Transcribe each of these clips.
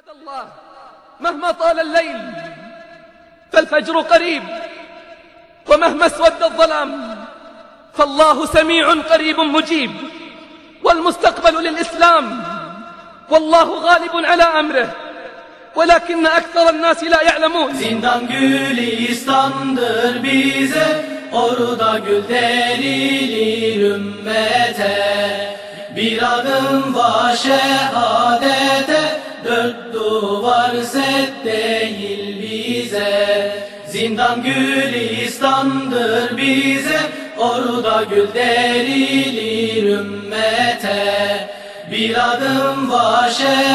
الله مهما طال الليل فالفجر قريب، ومهما اسود الظلام فالله سميع قريب مجيب، والمستقبل للإسلام والله غالب على أمره ولكن أكثر الناس لا يعلمون. Zindan gülistandır bize, orada gül derilir ümmete. Bir adım var şehadete, dört duvar set değil bize. Zindan gülistandır bize, orada gül derilir ümmete. Bir adım var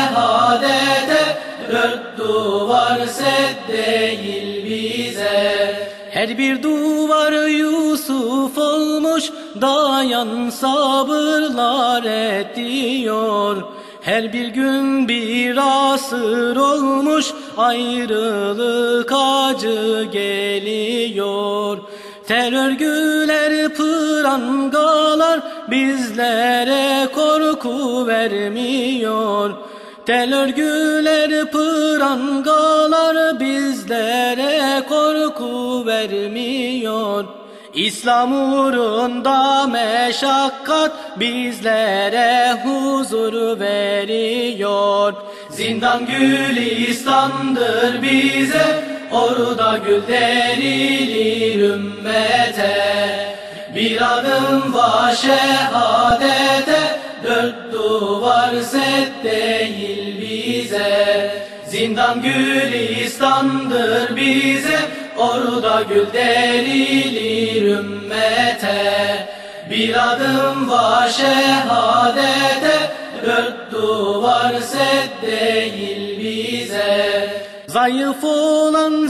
şehadete, dört duvar set değil bize. Her bir duvar Yusuf olmuş, dayan sabırlar ediyor. Her bir gün bir asır olmuş, ayrılık acı geliyor. Terör örgüler, prangalar bizlere korku vermiyor. Terör örgüler, prangalar bizlere korku vermiyor. İslam uğrunda meşakkat bizlere huzur veriyor. Zindan gülistandır bize, orada gül derilir ümmete. Bir adım var şehadete, dört duvar set değil bize. Zindan gülistandır bize, orada gül derilir ümmete. Bir adım var şehadete, dört duvar set değil bize. Zayıf olan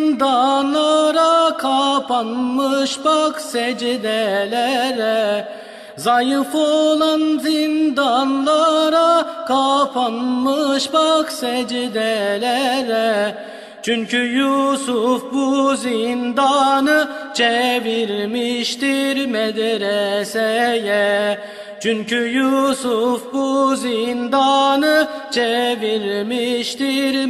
zindanlara kapanmış bak secdelere. Zayıf olan zindanlara kapanmış bak secdelere. Çünkü Yusuf bu zindanı çevirmiştir medreseye. Çünkü Yusuf bu zindanı çevirmiştir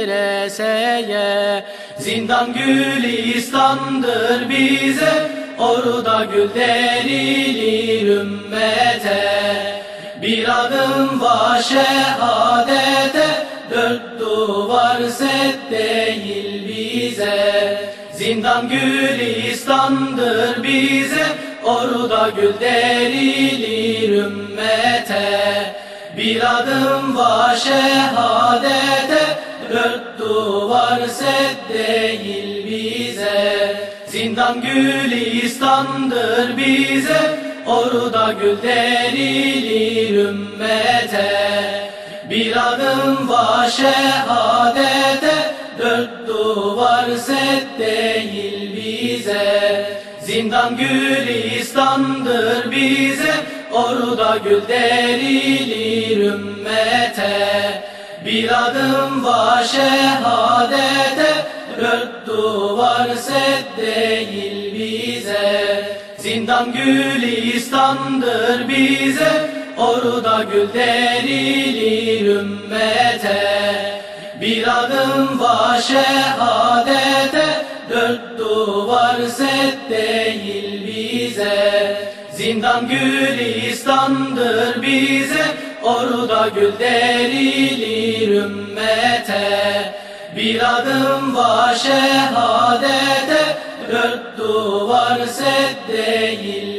medreseye. Zindan gülistandır bize, orada gül derilir ümmete. Bir adım var şehadete, dört duvar set değil bize. Zindan gülistandır bize, orada gül derilir ümmete. Bir adım var şehadete, dört duvar set değil bize. Zindan gülistandır bize, orada gül derilir ümmete. Bir adım var şehadete, dört duvar set değil bize. Zindan gülistandır bize, orada gül derilir ümmete. Bir adım var şehadete, dört duvar set değil bize. Zindan gülistandır bize, orada gül derilir ümmete. Bir adım var şehadete, dört duvar set değil bize. Zindan gülistandır bize, orada gül derilir ümmete. Bir adım var şehadete, dört duvar set değil